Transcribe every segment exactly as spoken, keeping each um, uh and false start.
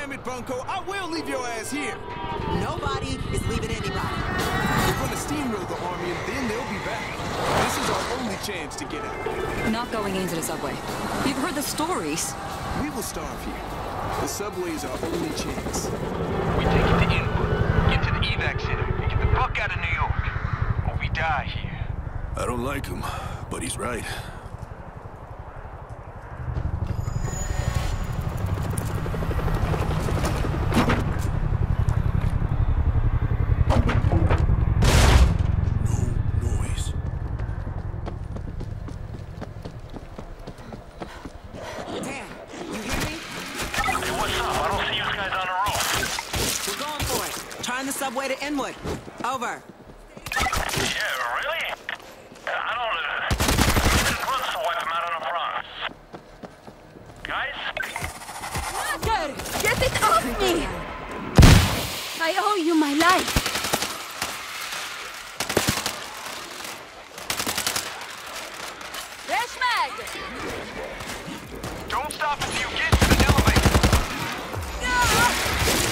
Damn it, Bunko, I will leave your ass here. Nobody is leaving anybody. We're gonna steamroll the army and then they'll be back. This is our only chance to get out. Not going into the subway. You've heard the stories. We will starve here. The subway is our only chance. We take it to Inwood, get to the evac center, and get the fuck out of New York. Or we die here. I don't like him, but he's right. Subway to Inwood. Over. Yeah, really? I don't... Uh, just run so wipe him out on a promise. Guys? Walker! Get it off me! I owe you my life. Reshmag! Don't stop until you get to the elevator. No!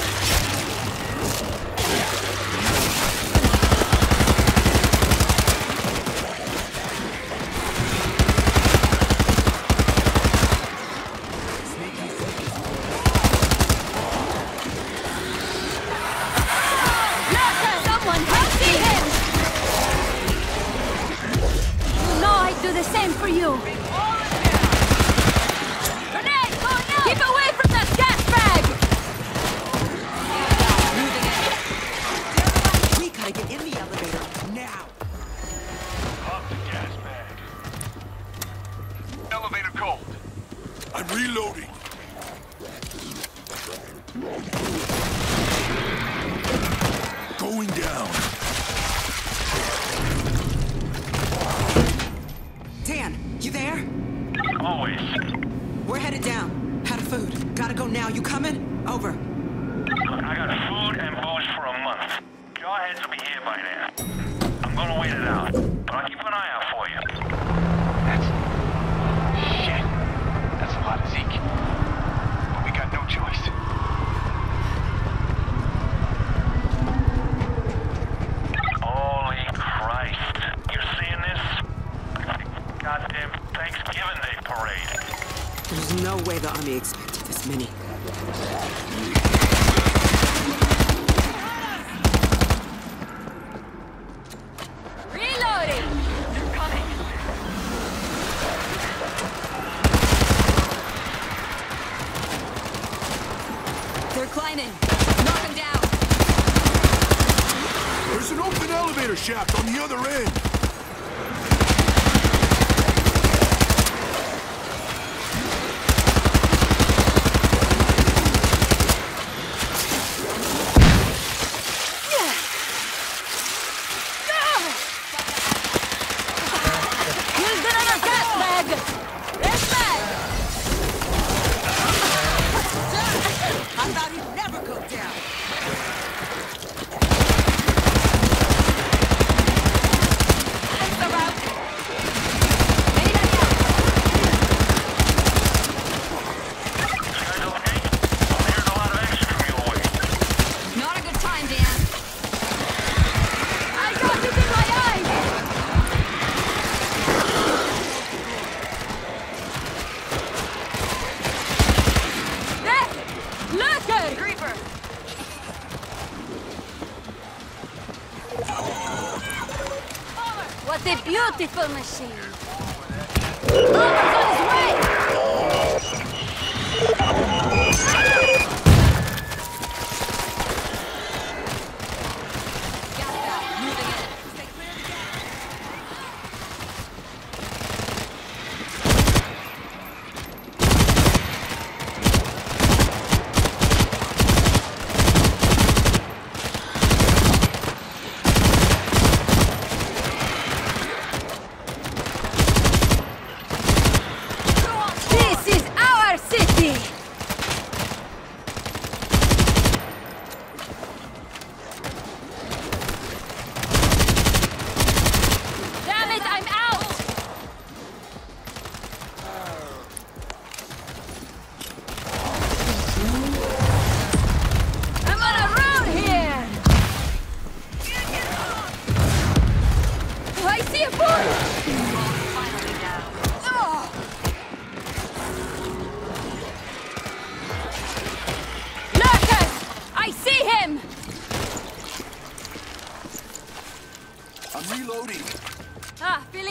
The same for you. Grenade, go now! Keep away from that gas bag! We gotta get in the elevator now. Pop the gas bag. Elevator cold. I'm reloading. Going down. Dan, you there? Always. We're headed down. Out of food. Gotta go now. You coming? Over. Look, I got food and booze for a month. Jawheads will be here by now. I'm gonna wait it out, but I'll keep an eye out for you. That's... shit. That's a lot of Zeke. But we got no choice. Holy Christ. You're seeing this? Goddamn Thanksgiving Day parade. There's no way the army expected this many. Reloading! They're coming. They're climbing. Knock them down. There's an open elevator shaft on the other end. What a beautiful machine! Over's on his way!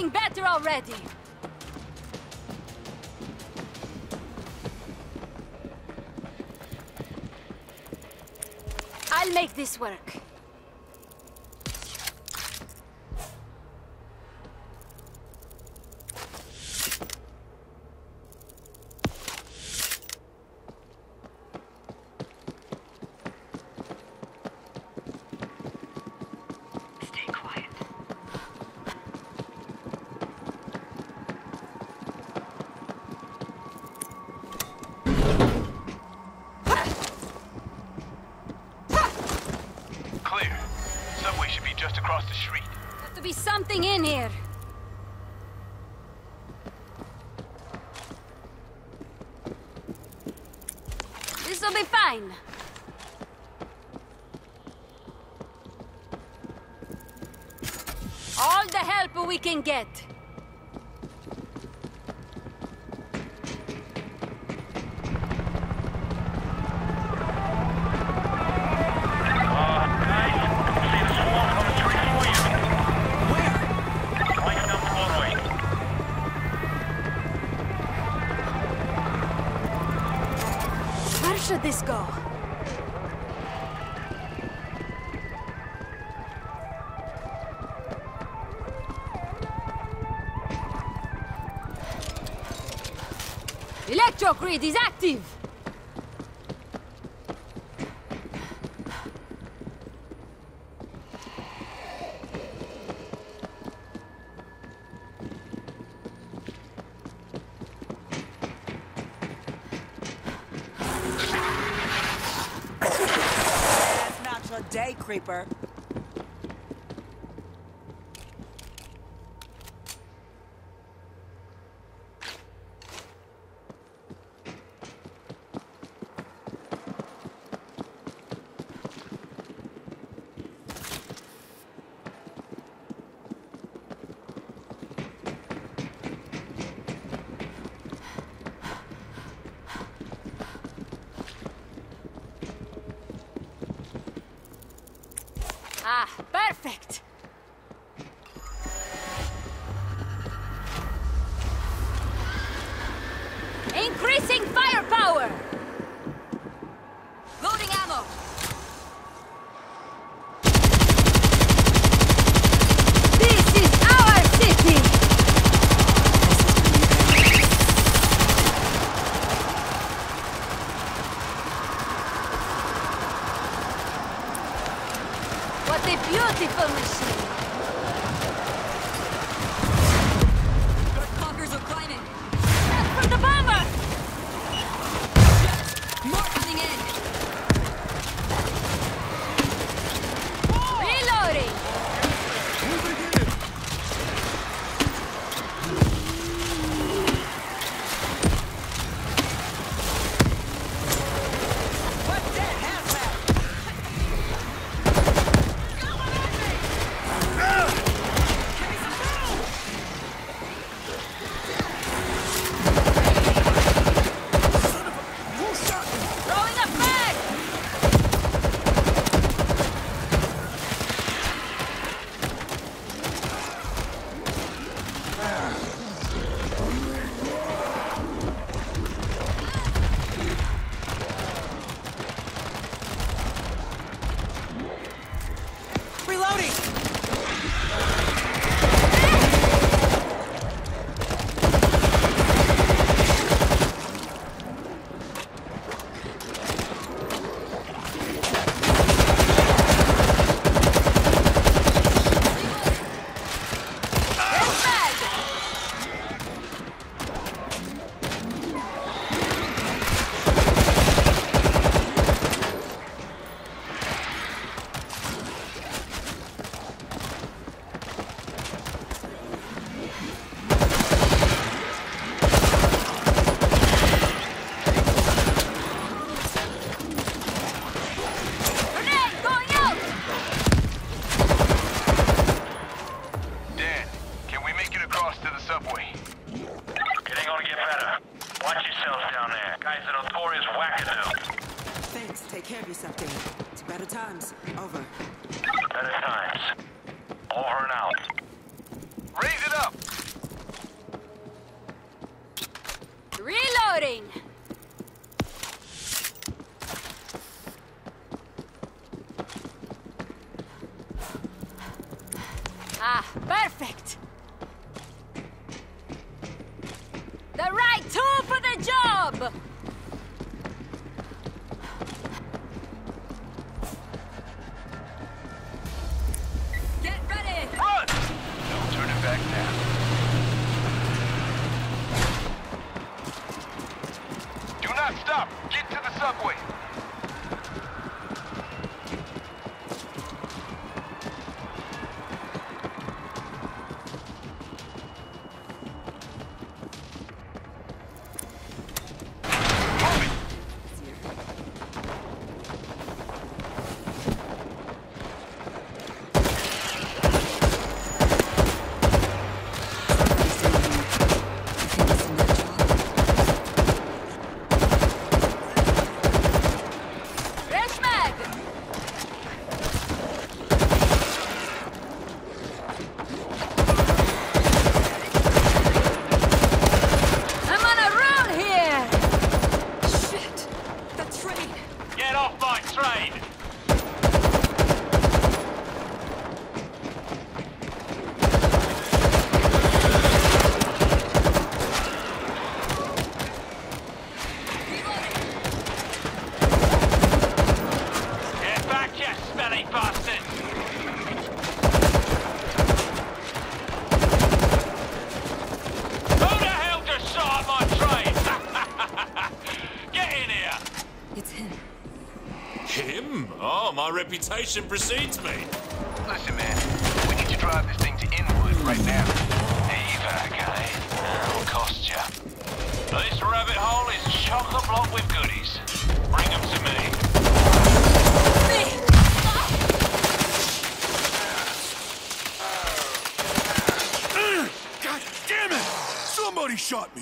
getting better already. I'll make this work. Stay quiet. Clear. Subway should be just across the street. Got to be something in here. This'll be fine. All the help we can get. Uh, guys, see the swarm coming straight for you. Where? Right down Broadway. Where should this go? Electro grid is active! That's not your day, creeper. Ah, perfect! Increasing firepower! Loading ammo. This is our city! What a beautiful machine! Talkers are climbing. That's for the bomber! More coming in. Reloading! Moving in. What's that hazmat? Throwing a flag! Reloading! Grenade going out! Dan, can we make it across to the subway? It ain't gonna get better. Watch yourselves down there. Guys are notorious wackadoo. Thanks. Take care of yourself, Dan. To better times. Over. Better times. Over and out. Raise it up! Reloading! Ah, perfect! The right tool for the job! Get ready! Run! Don't turn it back now. Do not stop! Get to the subway! My reputation precedes me. Listen, man, we need to drive this thing to Inwood right now. Evac, eh? That'll cost ya. This rabbit hole is chock-a-block with goodies. Bring them to me. God damn it! Somebody shot me!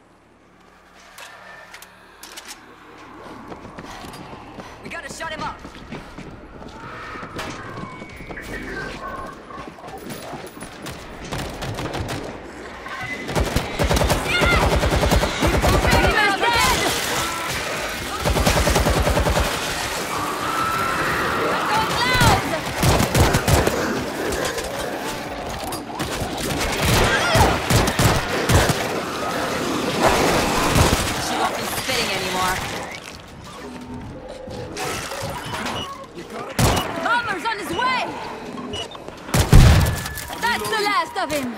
We gotta shut him up. Of him.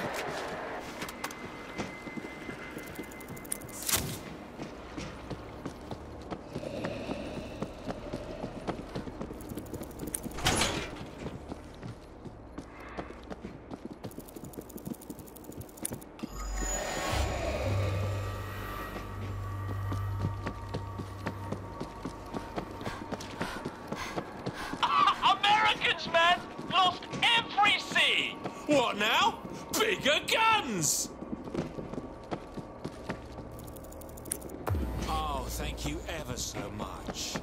Americans, man! Lost every sea! What now? Bigger guns! Oh, thank you ever so much.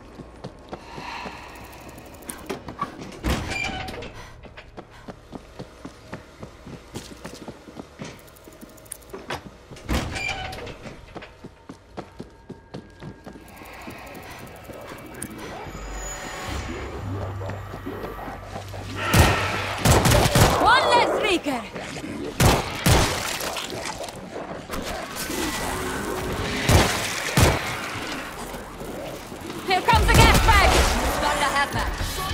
One less Reeker! Here comes the gas bag! Started a hazmat.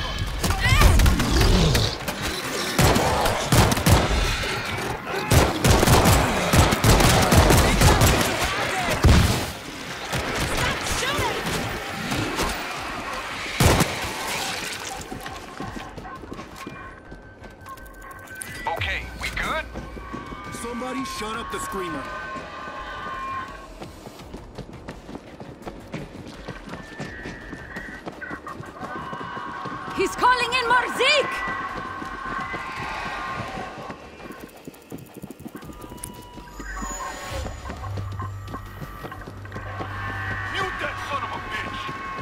Okay, we good? Somebody shut up the screamer. He's calling in more Zeke! Mute that son of a bitch!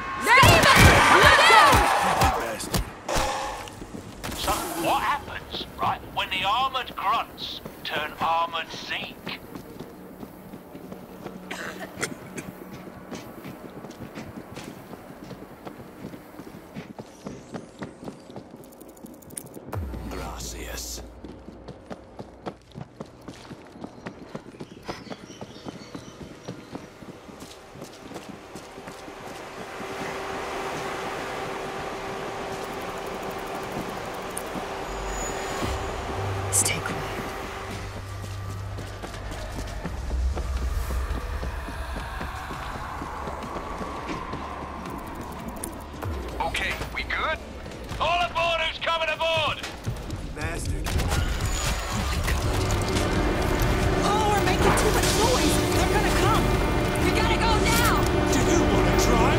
So, what happens, right, when the armored grunts turn armored Zeke? Okay, we good? All aboard who's coming aboard! Bastard. Oh, we're making too much noise. They're gonna come. We gotta go now! Do you want to try?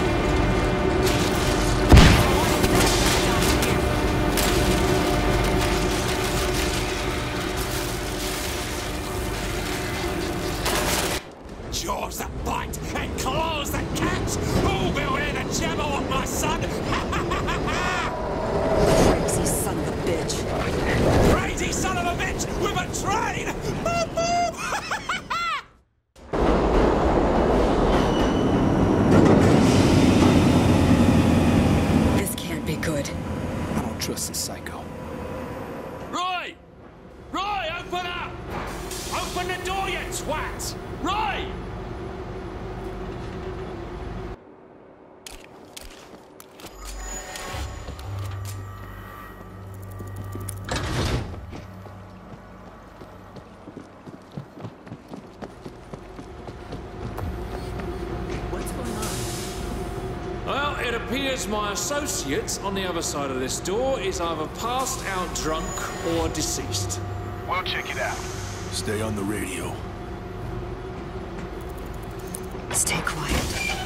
Jaws that bite and claws that catch! Oh, beware the Jabberwock, my son! Crazy son of a bitch. Crazy son of a bitch with a train! Boop, boop. This can't be good. I don't trust this psycho. Roy! Roy, open up! Open the door, you twat! Roy! What's going on? Well, it appears my associate on the other side of this door is either passed out drunk or deceased. We'll check it out. Stay on the radio. Stay quiet.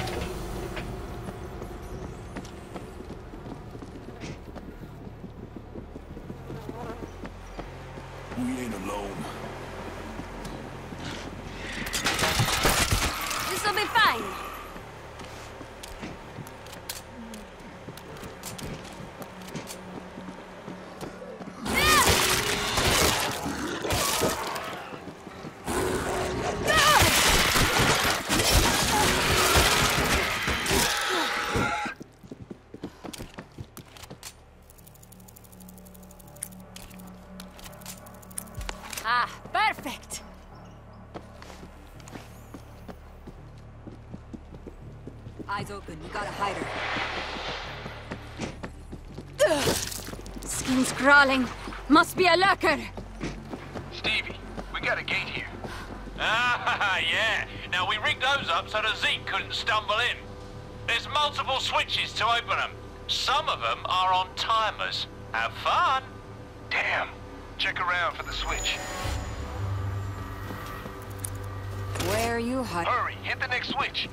We ain't alone. This'll be fine. Ah, perfect. Eyes open, you gotta hide her. Skin's crawling. Must be a lurker. Stevie, we got a gate here. Ah, yeah. Now, we rigged those up so the Zeke couldn't stumble in. There's multiple switches to open them. Some of them are on timers. Have fun. Damn. Check around for the switch. Where are you hiding? Hurry, hit the next switch.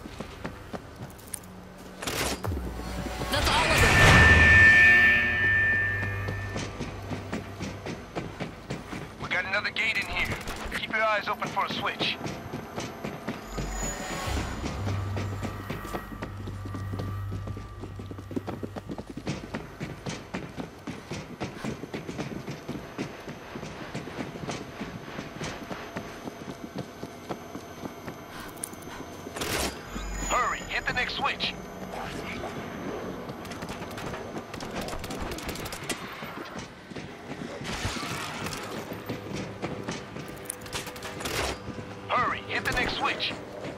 That's all of them! We got another gate in here. Keep your eyes open for a switch. Hurry, hit the next switch. Hurry, hit the next switch.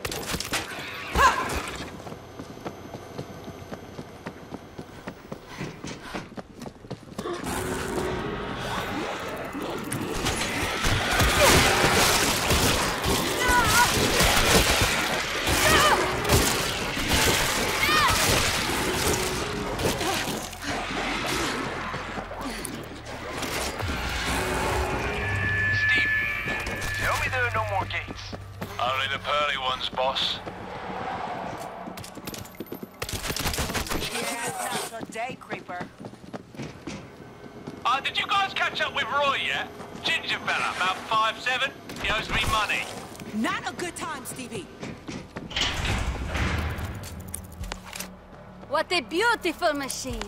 Steve, tell me there are no more gates. Only the pearly ones, boss. Yeah, it's not a day creeper. Uh, did you guys catch up with Roy yet? Ginger fella, about five seven. He owes me money. Not a good time, Stevie. What a beautiful machine.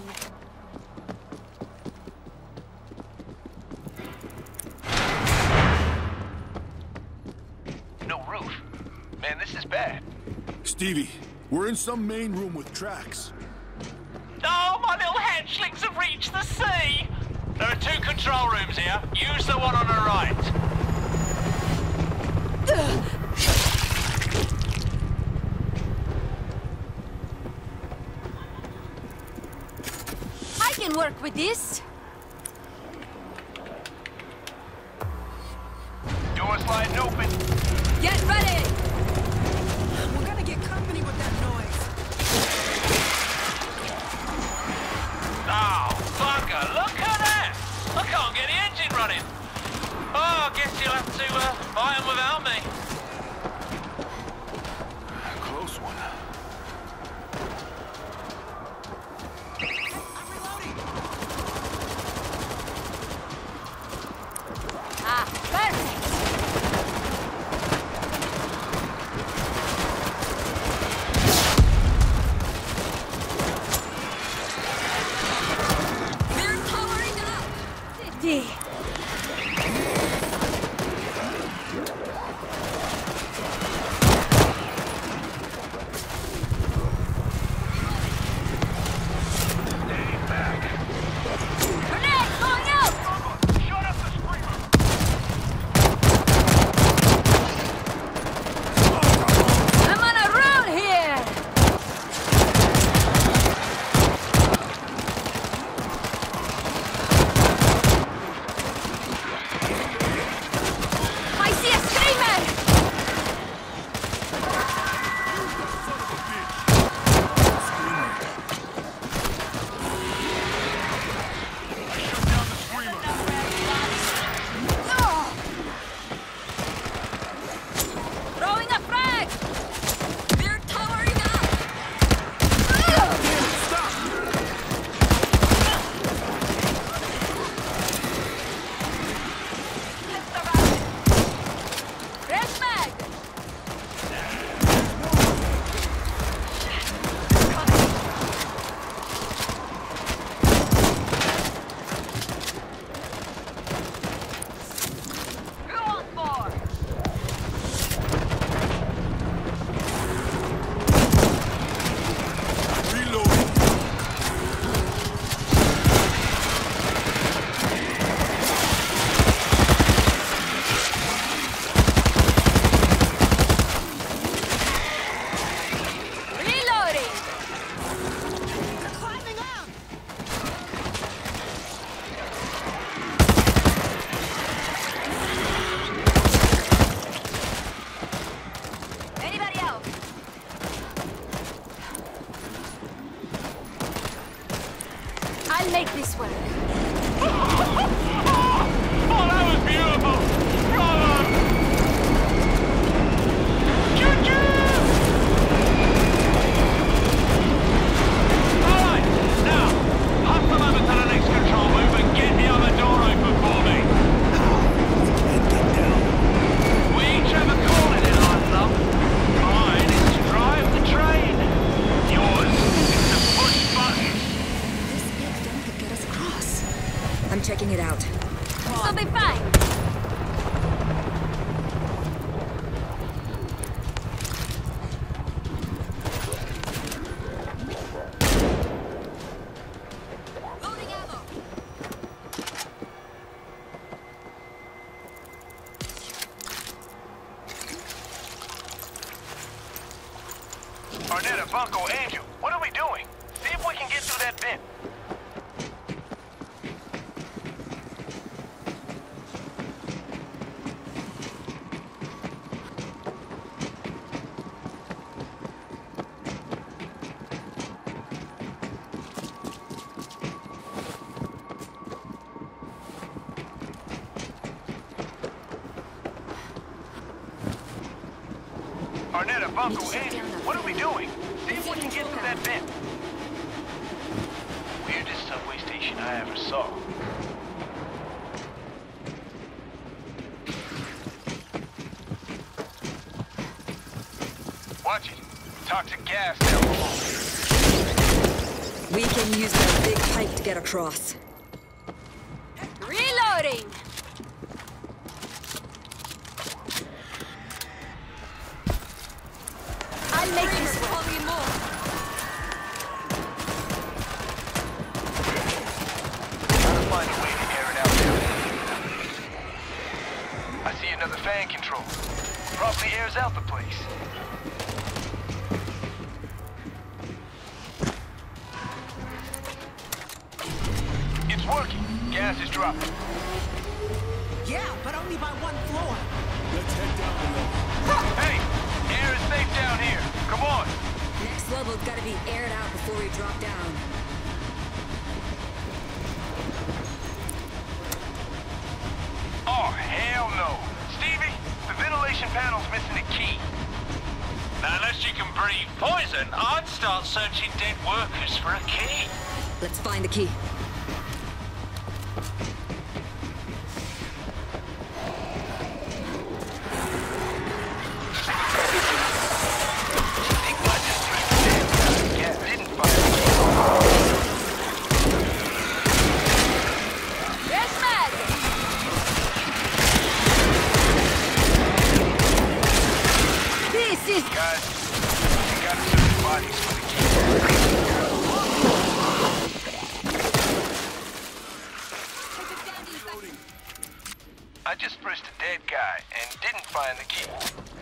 No roof. Man, this is bad. Stevie, we're in some main room with tracks. Oh, my little hatchlings have reached the sea! There are two control rooms here. Use the one on the right. I can work with this. Door sliding open. Get ready! We're gonna get company with that noise. I'll make this work. Oh, that was beautiful! Bravo! Choo-choo! Alright, now, hustle over to the next control move and get the other door open for me. We each have a calling in life, love. Mine is to drive the train. Yours is to push buttons. This big thing could get us across. I'm checking it out. This'll be fine. Loading ammo. Arnetta, Bunko, Angel, what are we doing? See if we can get through that vent. Arnetta, Bunko, Angel, what are we doing? See if we can get through that vent. Weirdest subway station I ever saw. Watch it. Toxic gas down below. We can use that big pipe to get across. Reloading. I'll make this work. Gotta find a way to air it out there. I see another fan control. Probably airs out the place. It's working. Gas is dropping. Yeah, but only by one floor. Let's head down below. Hey, air is safe down here. Come on. Next level's gotta be aired out before we drop down. Oh, hell no. Stevie, the ventilation panel's missing a key. Now, unless you can breathe poison, I'd start searching dead workers for a key. Let's find the key. Yeah, didn't find the key. Yes, Mag. This is Guys, we gotta search bodies for the key. I just pressed a dead guy and didn't find the key.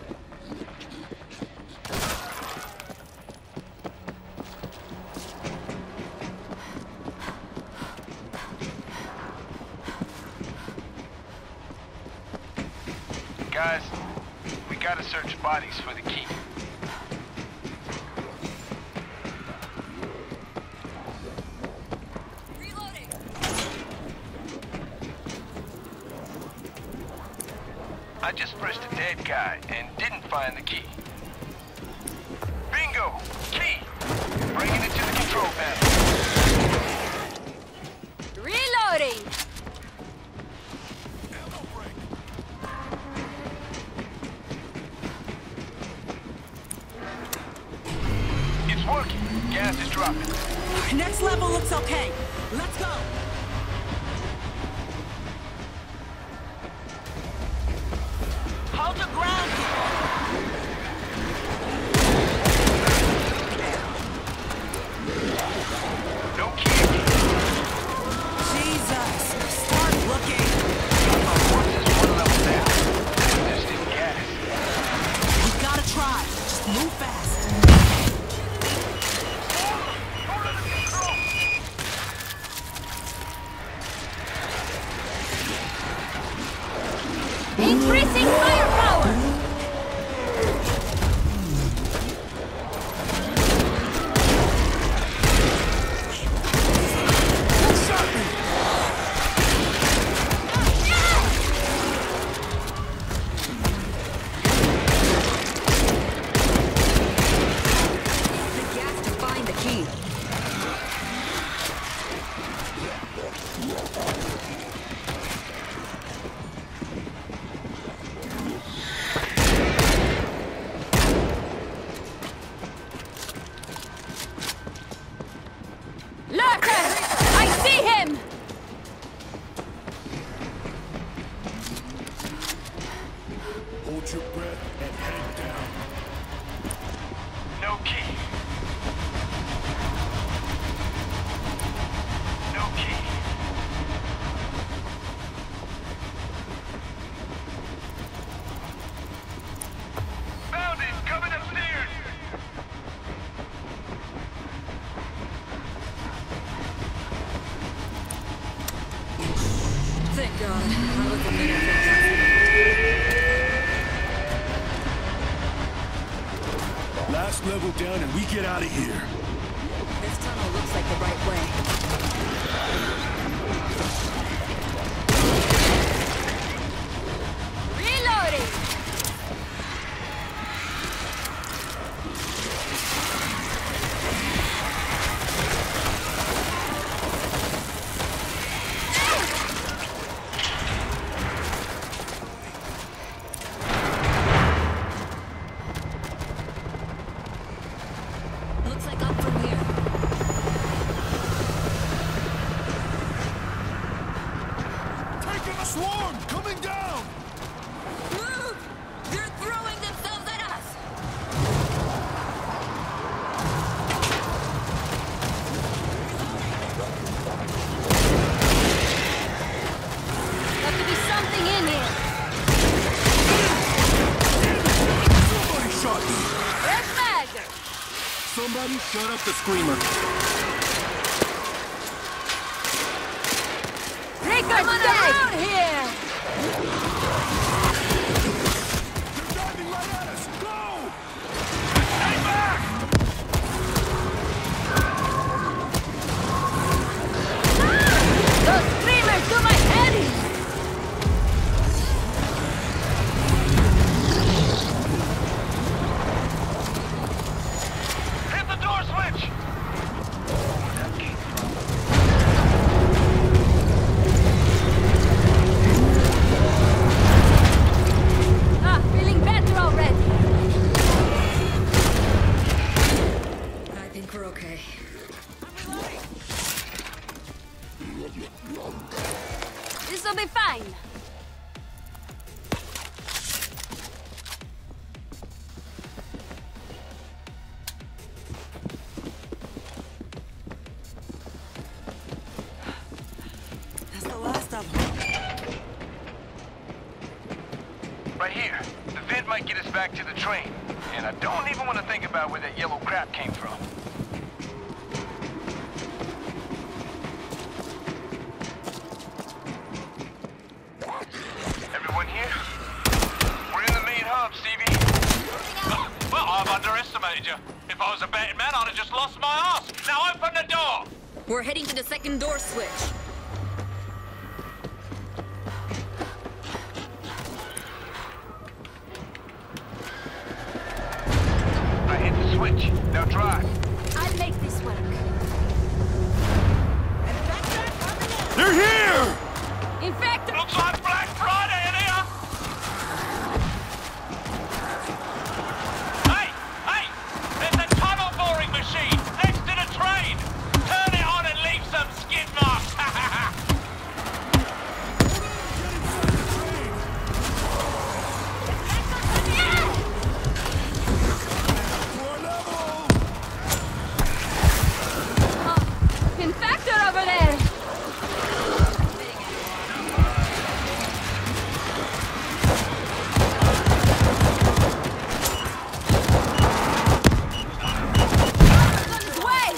Guys, we gotta search bodies for the key. Reloading. I just pressed a dead guy and didn't find the key. Bingo! Key! Bringing it to the control panel. reloading. It's working. Gas is dropping. Next level looks okay. Let's go. Hold your ground here. No key. Jesus. Start looking. Our force is one level down. There's still gas. We gotta try. Just move fast. Increasing firepower. Lurker! I see him! Hold your breath and head down. No key. No key. Found it! Coming upstairs! Thank God. I was a minute from Last level down and we get out of here. This tunnel looks like the right way. Reloading! Looks like up from here. Taking a swarm! Coming down! Move! They're throwing themselves at us! Got to be something in here. Somebody shot me! Red flag! Somebody shut up the screamer. Ricker's down here! They're diving right at us! Go! Stay back! Those screamers do my head in! Hit the door switch! Ah, feeling better already. I think we're okay. This'll be fine. That's the last of them. Right here. The vent might get us back to the train. And I don't even want to think about where that yellow crap came from. Everyone here? We're in the main hub, Stevie. Well, I've underestimated you. If I was a betting man, I'd have just lost my ass. Now open the door! We're heading to the second door switch. I hit the switch. Now drive. I'll make this work. They're here! Infector! Looks like Black Friday in here! Hey! Hey! There's a tunnel boring machine next to the train! Turn it on and leave some skid marks! Floor level! Infector over there! On his way!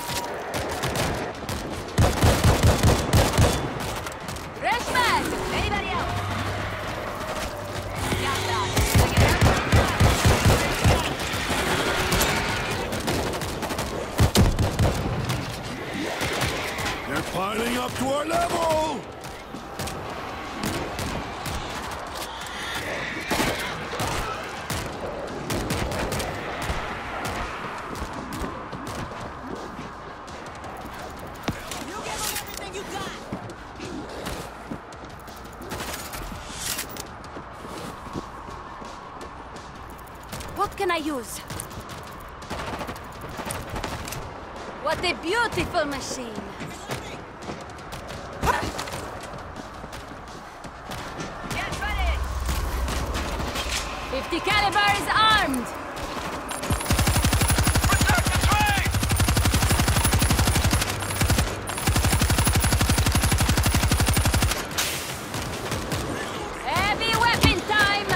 Fresh mag! Anybody else? Got that. They're piling up to our level! You give them everything you got. What can I use? What the beautiful machine. Get ready! fifty caliber is armed! Protect the train! Heavy weapon time!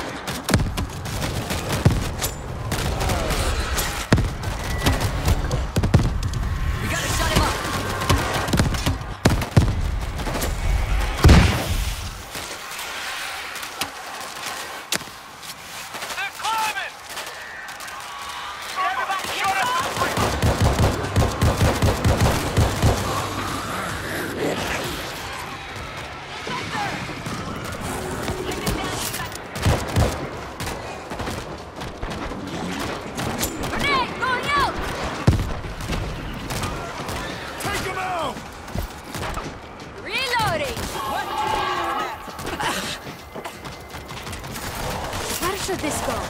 We gotta shut him up! They're climbing! Everybody shut up! Grenade, going out! Take him out! Reloading! Where should this go?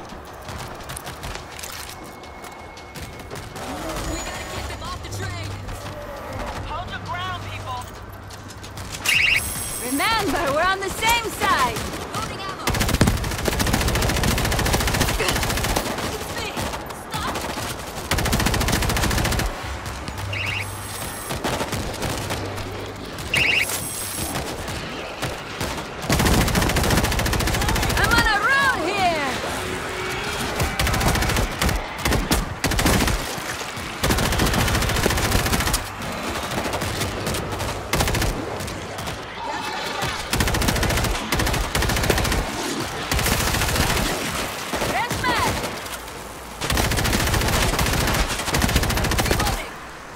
We gotta get them off the train! Hold your ground, people! Remember, we're on the same side! Loading ammo! It's me! Stop! I'm on a roll here! Rest man! Reloading!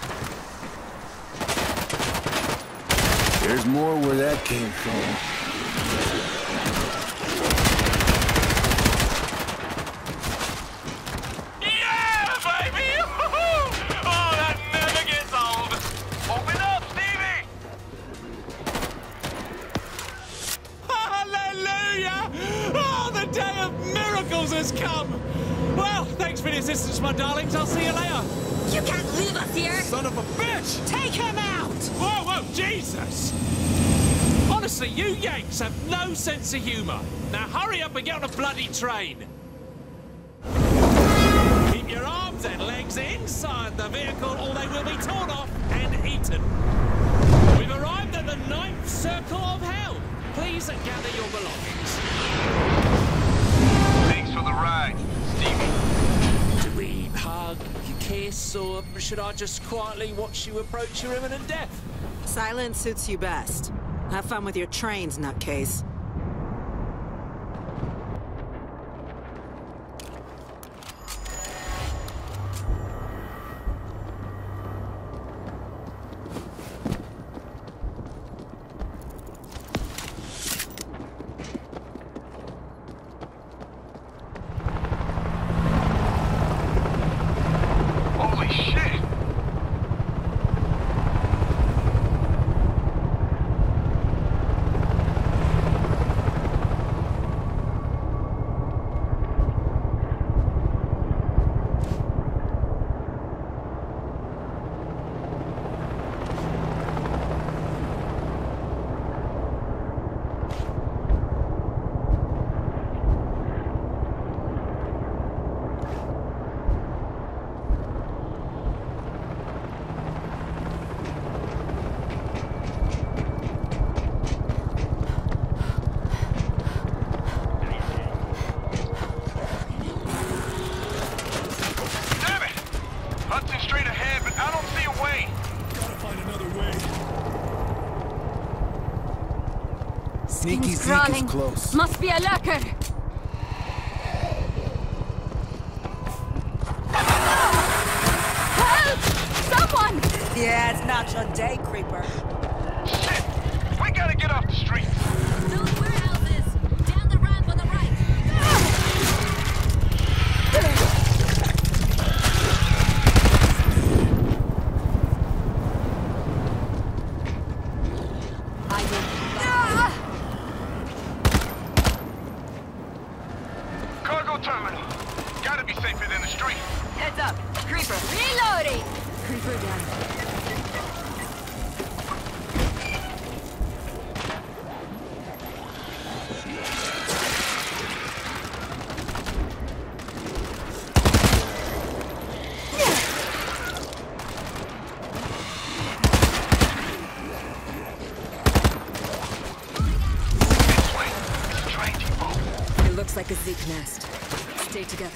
There's more where that came from. Yeah, baby! Oh, that never gets old! Open up, Stevie! Hallelujah! Oh, the day of miracles has come! Well, thanks for the assistance, my darlings. I'll see you later. You can't leave us here! Son of a bitch! Take him out! Whoa, whoa, Jesus! Honestly, you Yanks have no sense of humour. Now hurry up and get on a bloody train. Keep your arms and legs inside the vehicle or they will be torn off and eaten. We've arrived at the ninth circle of hell. Please gather your belongings. Thanks for the ride, Stevie. Do we hug, kiss, or should I just quietly watch you approach your imminent death? Silence suits you best. Have fun with your trains, nutcase. Holy shit! Sneaky Zeke is Crawling. close. Must be a lurker. Help! Someone! Yeah, it's not your day, creeper. Shit! We gotta get off the street. Those warehouses! Down the ramp on the right! I will. Cargo terminal. Gotta be safer than the street. Heads up, creeper. Reloading! Creeper down. like a Zeke nest. Stay together.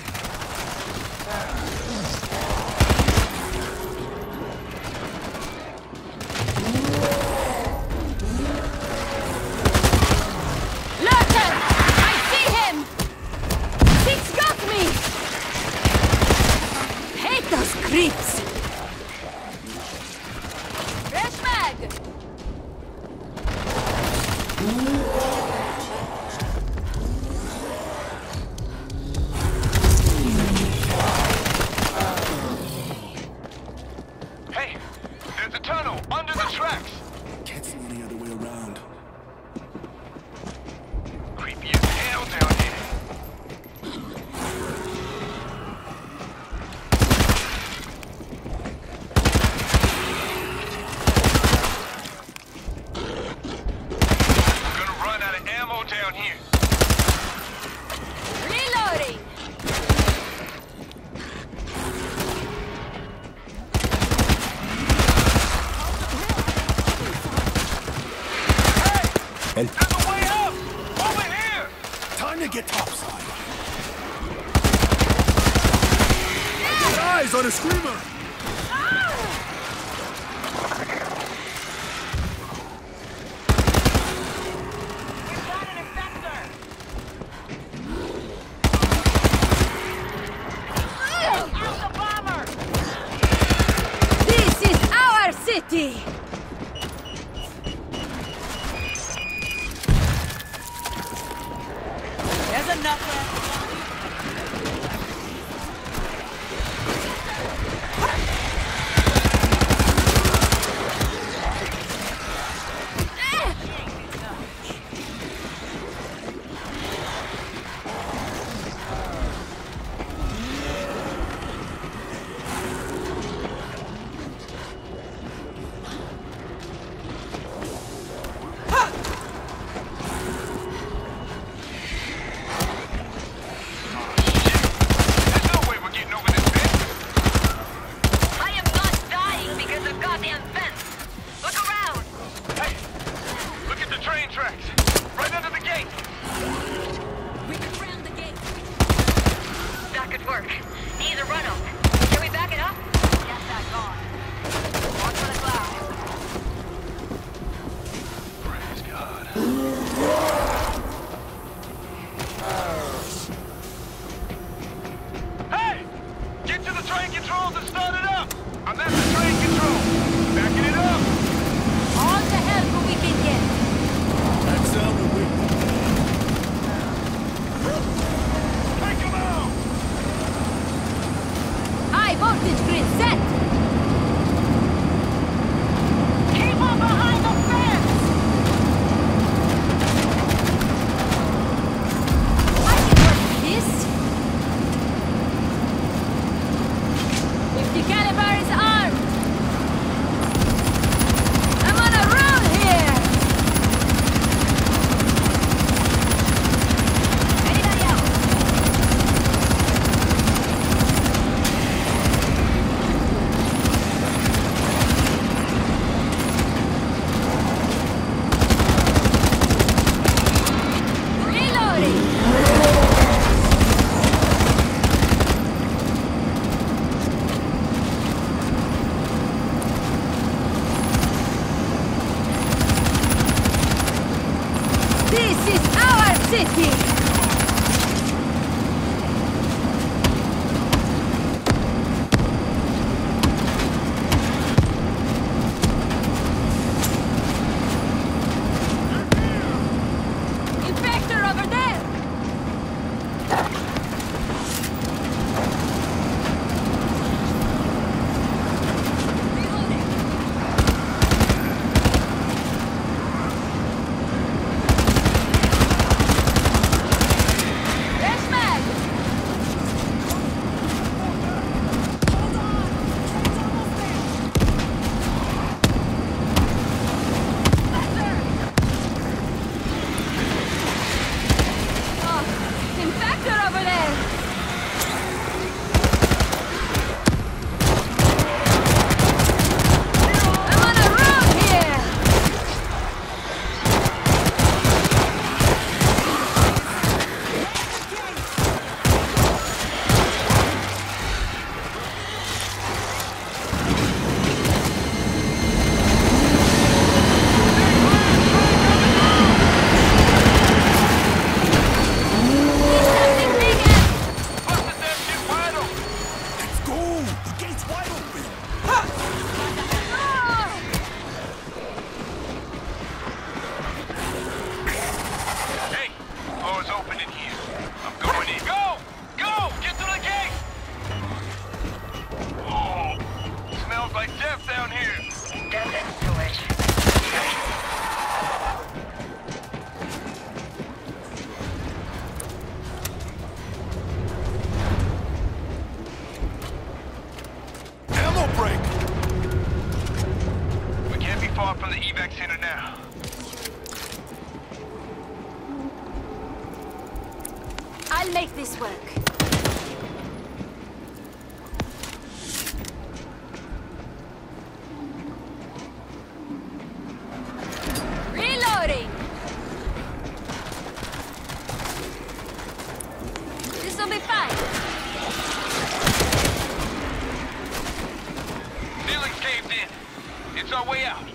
Lurker! I see him! Zeke's got me! Hate those creeps! Fresh mag! Hey, there's a tunnel under the tracks. Can't see any other way around. Creepy as hell down here. We're gonna run out of ammo down here. Reloading! There's a way up! Over here! Time to get topside. Get eyes on a screamer! This is our city! There's enough There's no way we're getting over this fence. I am not dying because of goddamn fence. Look around. Hey, look at the train tracks. Right under the gate. We can round the gate. That could work. Either run them. Can we back it up? Yes, that's gone. Watch for the cloud. Praise God. Hey! Get to the train controls and start it up! I'm at the train control. Backing it up. All the help we can get! That's how we win. Hey, come on! High voltage grid set! Keep on behind the fence! I can work with this! fifty caliber is armed! I'm on a roll here! Anybody else? Reloading! This is our city! Infector over there! far from the evac center now? I'll make this work. Reloading! This'll be fine. Ceiling's caved in. It's our way out.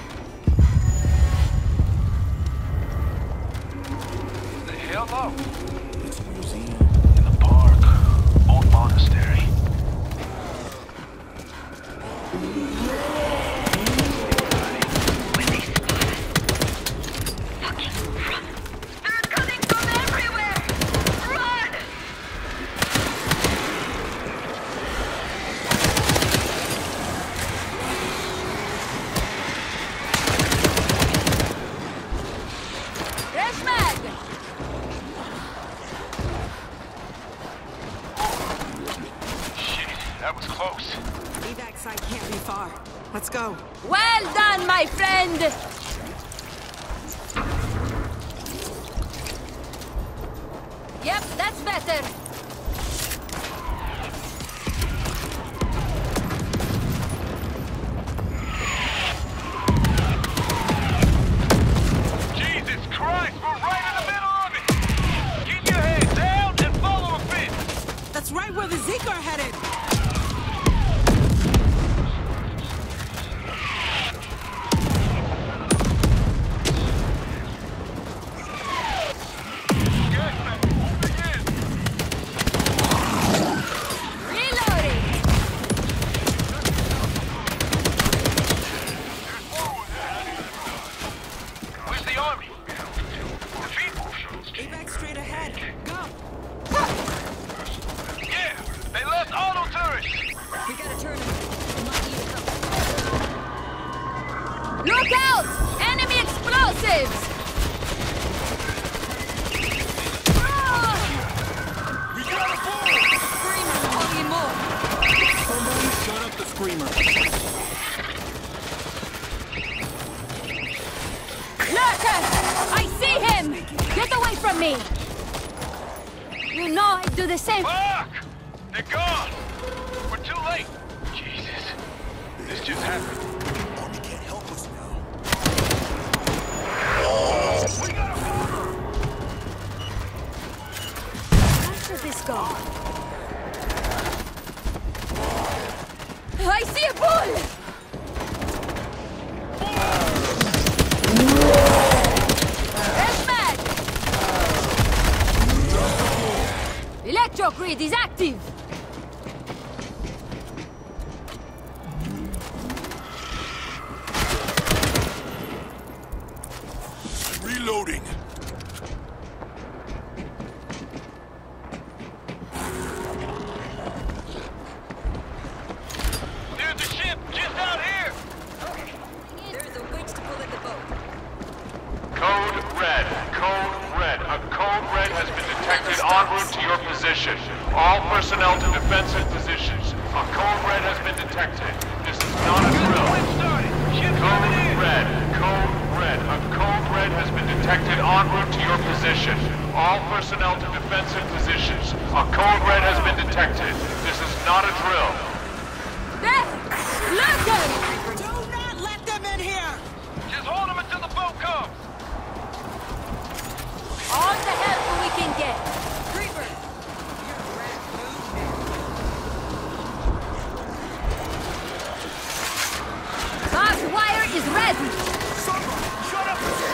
The hell up? It's a museum. In the park. Old monastery. When they spot us. Fucking run! They're coming from everywhere! Run! Fresh mag! Shit, that was close. Evac site can't be far. Let's go. Well done, my friend! Yep, that's better. Jesus Christ, we're right in the middle of it! Keep your head down and follow a bit! That's right where the Zeke are headed. Reloading! Where's the army? Defeat? Evac straight ahead. Go. Yeah, they left auto turrets! We gotta turn him. We might need help. Look out! Enemy explosives! Ah! We got a bull! Screamer, holy moly. Somebody shut up the screamer. Lurker! I see him! Get away from me! You know I'd do the same. Fuck! They're gone! We're too late! Jesus, this just happened. Army can't help us now. We got a bomber! Where does this go? I see a bull! Red mag! Electro grid is active! Reloading. There's a ship just out here! There's a winch to pull in the boat. Code Red. Code Red. A Code Red has been detected en route to your position. All personnel to defensive positions. A Code Red has been detected. This is not a drill. Code Red. Code Red. A Code Red has been detected en route to your position. All personnel to defensive positions. A Code Red has been detected. This is not a drill. There! Lurker! Do not let them in here. Just hold them until the boat comes! All the help we can get. Creeper. You're a rat move. Barbed wire is ready. Somebody shut up the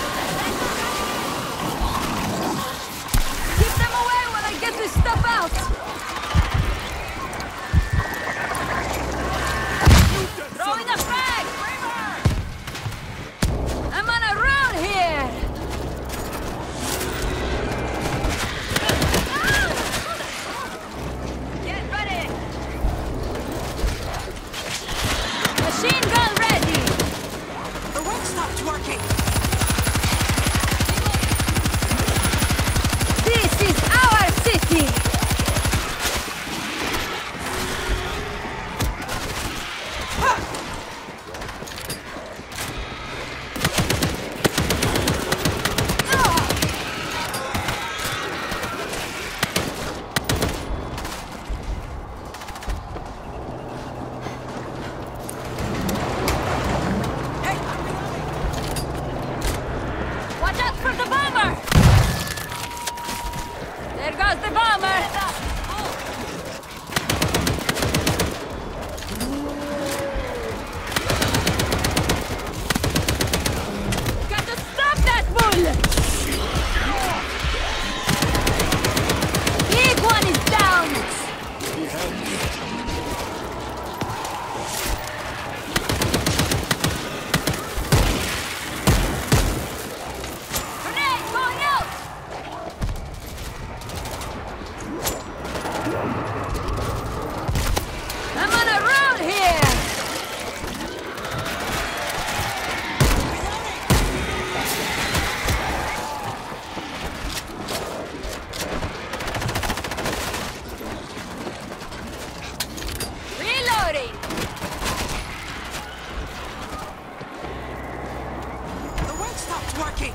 Keep them away while I get this stuff out. Throwing a frag! I'm on a roll here! Get ready! Machine gun ready! The winch stopped working. This is our city! working.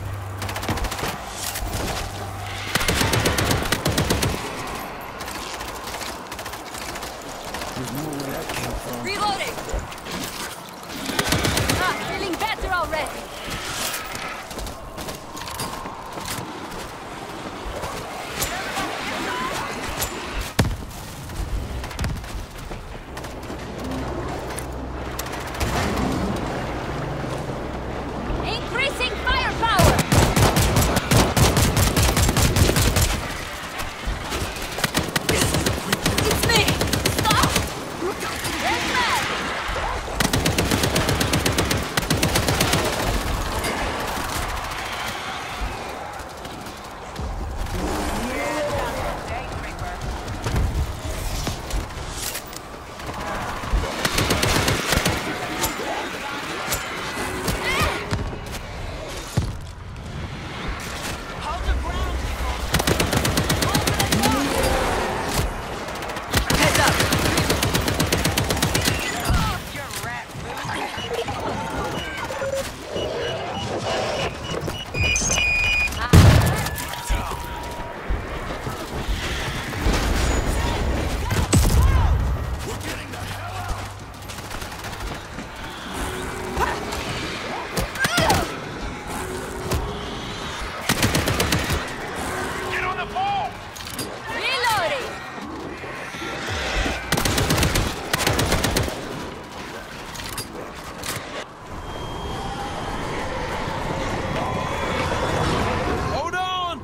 Reloading! Ah, feeling better already. Increasing firepower! It's me! Stop! Red flag! Heads up! Get on the phone! Reloading! Hold on!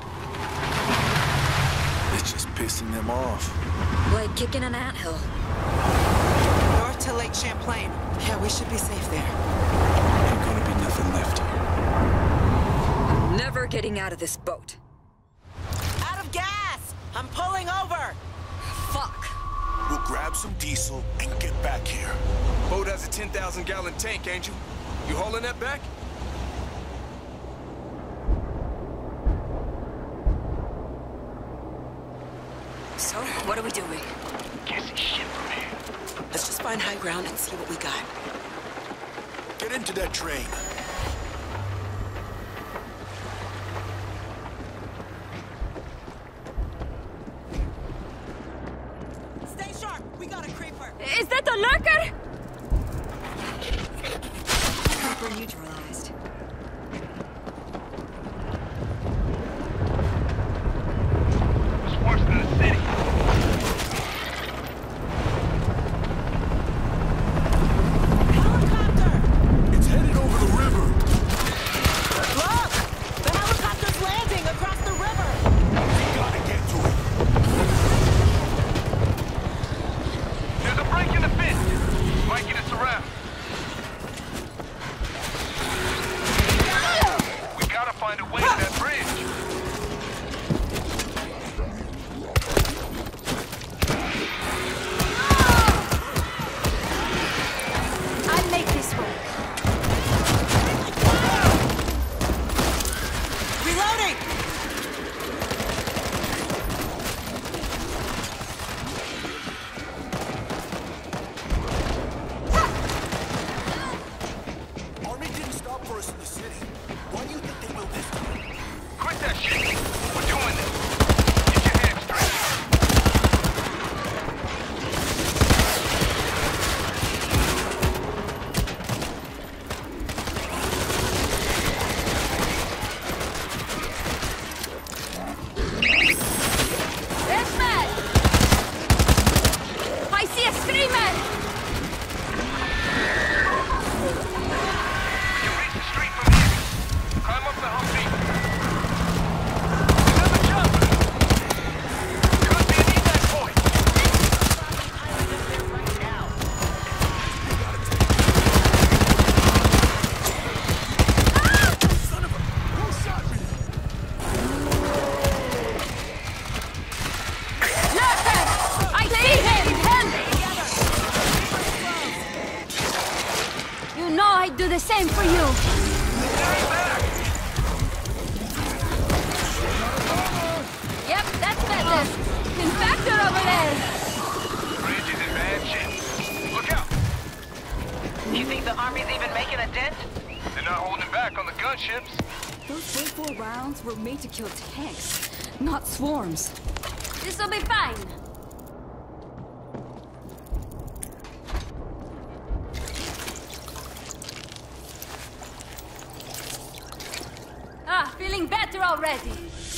It's just pissing them off. Like kicking an anthill. North to Lake Champlain. Yeah, we should be safe there. Ain't gonna be nothing left here. Never getting out of this boat. Out of gas! I'm pulling over! Fuck. We'll grab some diesel and get back here. Boat has a ten thousand gallon tank, ain't you? You hauling that back? So, what are we doing? Can't see shit from here. Let's just find high ground and see what we got. Get into that train. Stay sharp! We got a creeper! Is that a lurker? Creeper neutralized. It's worse than the city. Helicopter! It's headed over the river. Look! The helicopter's landing across the river! We gotta get to it. There's a break in the fence. Mikey, it's around. We gotta find a way to that bridge. I'll make this work. Reloading! Army didn't stop for us in the city. Why do you think they will this time? Quit that shit. We're doing this. Get your hands straight. Red flag! I see a screamer! We can reach the street from here. Climb up the Humvee. Another jumper. Could be an evac point. Son of a... Who shot me? Lurker! I see him! Help! You know I'd do the same for you. Yep, that's better. Infector over there. Bridge is in bad shape. Look out. You think the Army's even making a dent? They're not holding back on the gunships. Those bullet four rounds were made to kill tanks, not swarms. This'll be fine. Ah, feeling better already.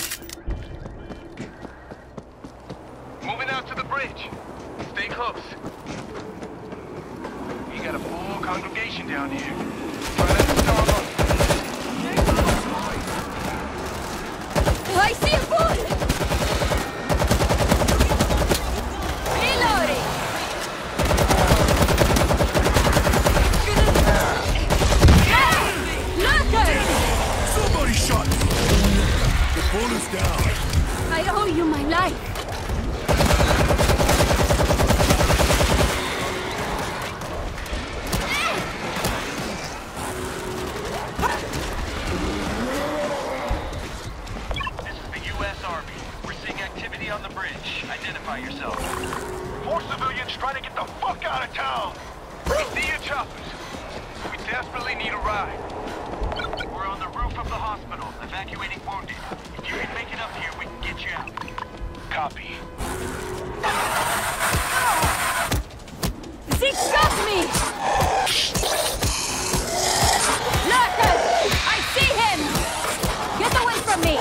Moving out to the bridge. Stay close. You got a full congregation down here. Try not to storm up. I see a bull! Reloading! Lookers! Somebody shot me! The bull is down. I owe you my life. On the bridge. Identify yourself. More civilians trying to get the fuck out of town! See your choppers. We desperately need a ride. We're on the roof of the hospital, evacuating wounded. If you can make it up here, we can get you out. Copy. Zeke shot me! Lurker! I see him! Get away from me!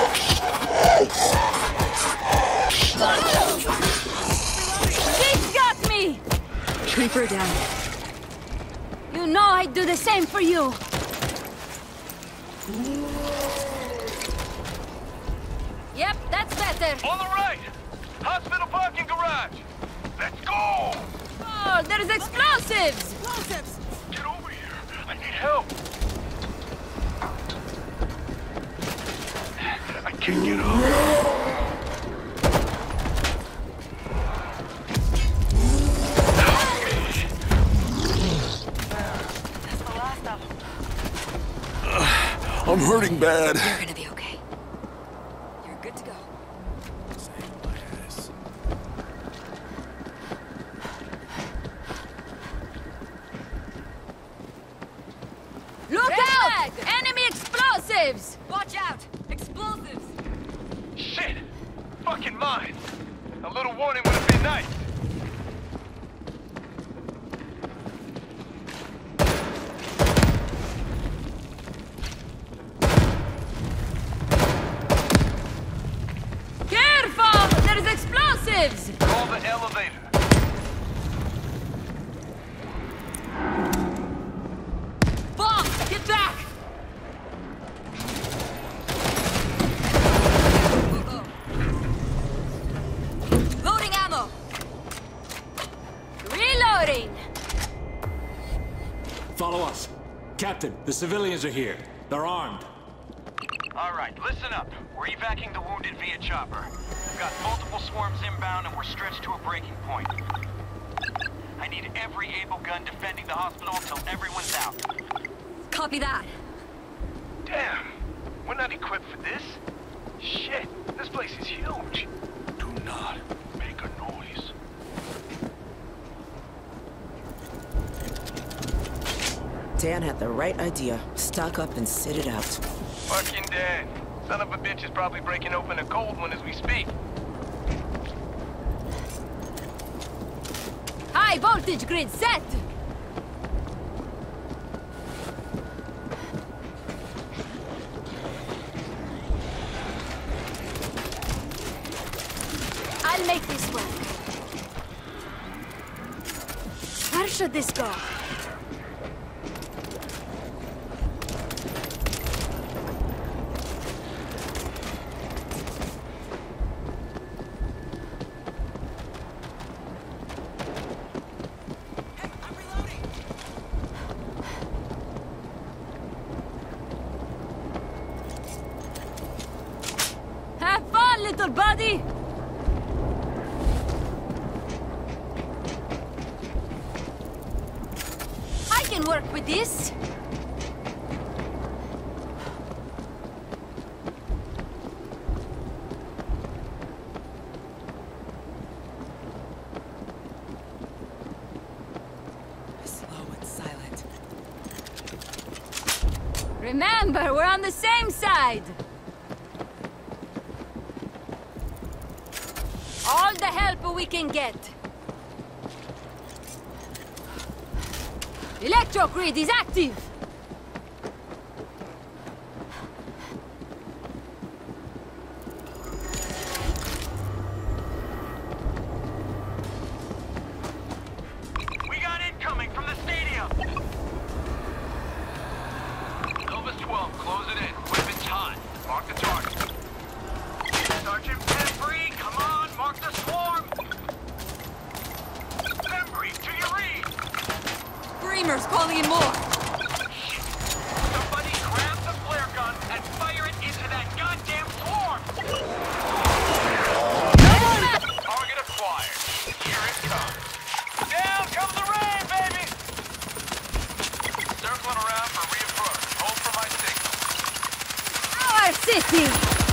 Zeke's got me! Creeper down. You know I'd do the same for you. Yep, that's better. On the right! Hospital parking garage! Let's go! Oh, there's explosives! Explosives! Get over here! I need help! I can't get up. I'm hurting bad. You're gonna be okay. You're good to go. Look out! Enemy explosives! Watch out! Explosives! Shit! Fucking mine! A little warning would have been nice. Careful! There's explosives! Call the elevator. Bomb! Get back! Loading ammo! Reloading! Follow us. Captain, the civilians are here. They're armed. All right, listen up. We're evacuating the wounded via chopper. We've got multiple swarms inbound and we're stretched to a breaking point. I need every able gun defending the hospital until everyone's out. Copy that. Damn! We're not equipped for this. Shit! This place is huge. Do not make a noise. Dan had the right idea. Stock up and sit it out. Fucking Dan. Son of a bitch is probably breaking open a cold one as we speak. High voltage grid set! I'll make this work. Where should this go? Have fun, little buddy! I can work with this. Slow and silent. Remember, we're on the same side! All the help we can get! Electro grid is active! We got incoming from the stadium! Elvis twelve, close it in. Weapons hot. Mark the target. Sergeant Pembry, come on, mark the swarm! Pembry, to your read! Screamers calling in more! Shit! Somebody grab the flare gun and fire it into that goddamn swarm! Target acquired. Here it comes. Down comes the rain, baby! Circling around for reapproach. Hold for my signal. Our city!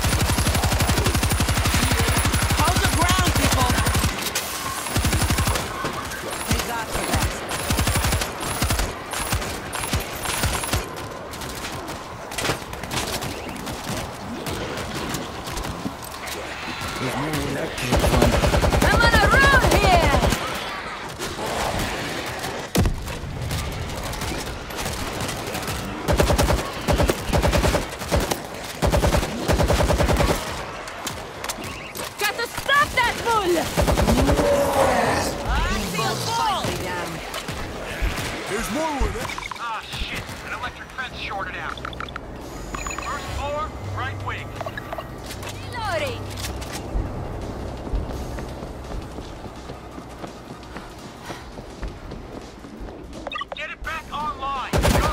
Hold the ground, people! We got you that. I'm on a roll here! Got to stop that bull! I feel full! There's more with it. Ah, shit. An electric fence shorted out. First floor, right wing. Reloading! Get it back online. Go!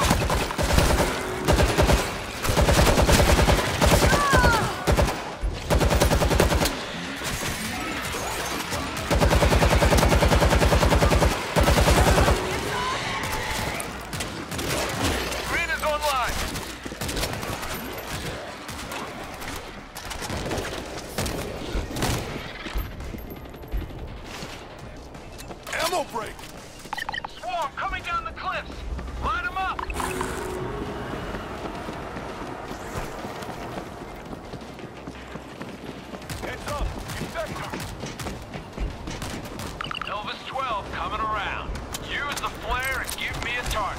Green is online. Ammo break. Swarm coming down the cliffs. Line them up. Heads up. Infector. Elvis twelve coming around. Use the flare and give me a target.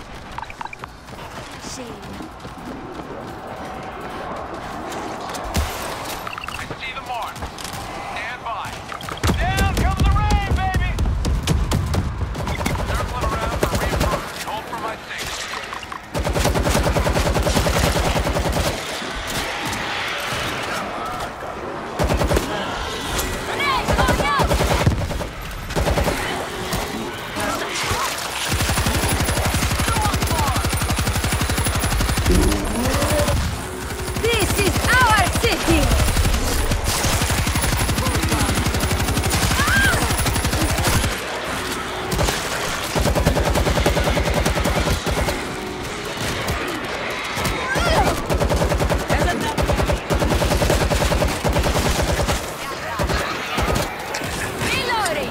I see the mark. Stand by. Down comes the rain, baby! Circling around for reapproach. Hold for my signal. Grenade going out! This is our city! Reloading!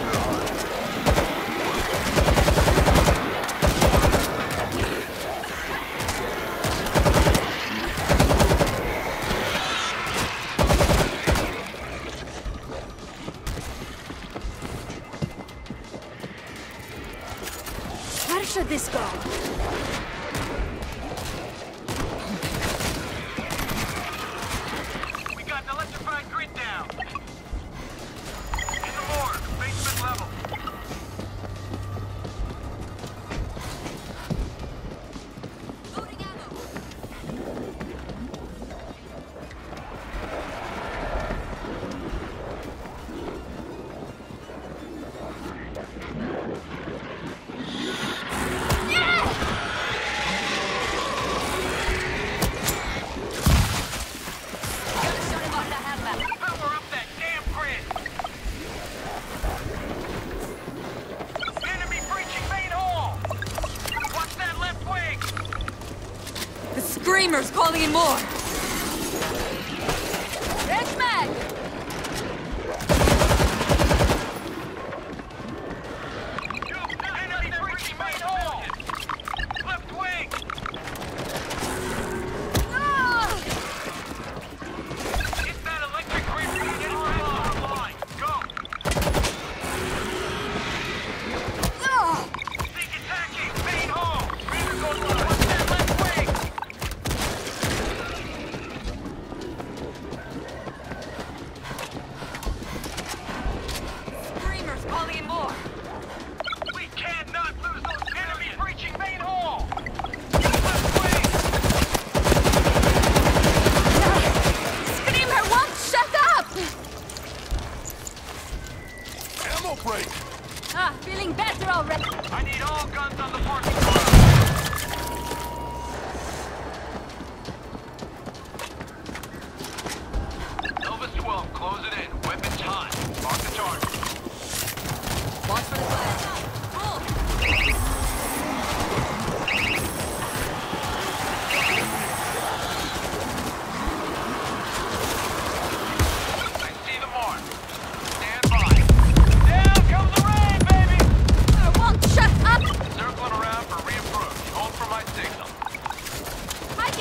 Where should this go? We got an electrified grid down. In the morgue, basement level. Loading ammo! Power up that damn grid. Enemy breaching main hall. Watch that left wing. The screamers calling in more! Red mag! Enemy breaching main hall. Left wing.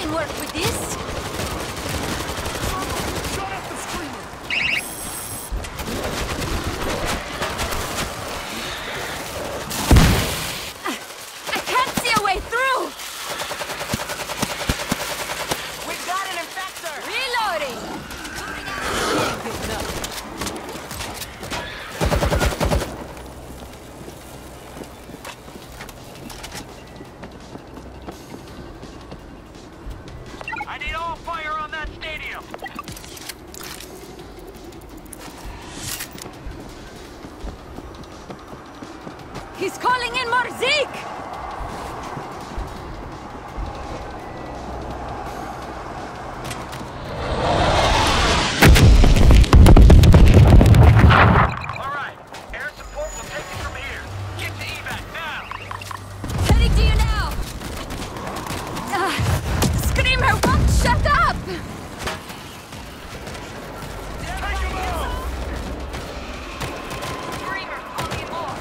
can work with this. Shut up the screamer! I can't see a way through! We've got an infector! Reloading! I need all fire on that stadium. He's calling in more Zeke! All right, air support will take you from here. Get to evac now. Heading to you now! Ah, Screamer won't shut up! Take him out. Screamer, calling in more.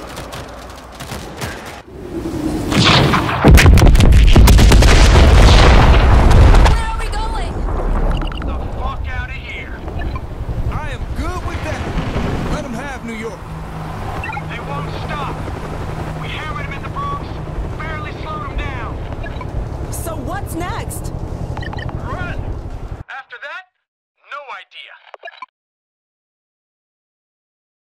Where are we going? The fuck out of here. I am good with that. Let them have New York. They won't stop. We hammered him in the Bronx, barely slowed him down. So what's next?